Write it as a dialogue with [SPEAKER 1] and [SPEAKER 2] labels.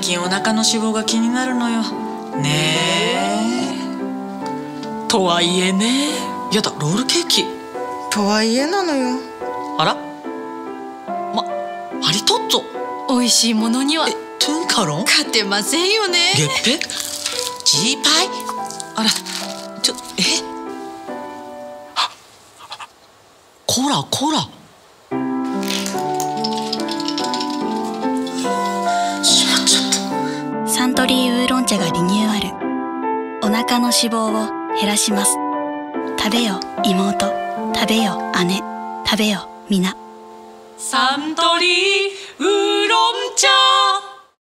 [SPEAKER 1] 近お腹の脂肪が気になるのよねえ。とはいえね。やだ、ロールケーキ
[SPEAKER 2] とはいえなのよ。
[SPEAKER 1] あら、マリトッツォ。
[SPEAKER 3] 美味しいものには
[SPEAKER 1] トゥンカロン、
[SPEAKER 3] 勝てませんよね。
[SPEAKER 1] ゲッペ、ジーパイ。あら、コラコラ。しまっちゃった。
[SPEAKER 4] サントリーウーロン茶がリニューアル。お腹の脂肪を減らします。食べよ妹、食べよ姉、食べよ皆。
[SPEAKER 1] サントリーウーロン茶。